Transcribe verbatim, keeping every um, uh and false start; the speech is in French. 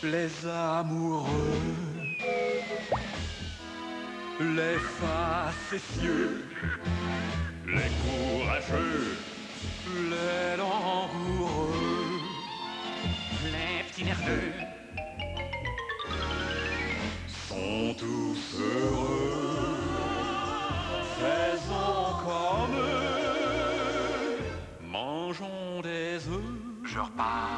Les amoureux, les facétieux, Les courageux, les langoureux, Les petits nerveux sont tous heureux. Faisons comme eux, mangeons des œufs. Je repars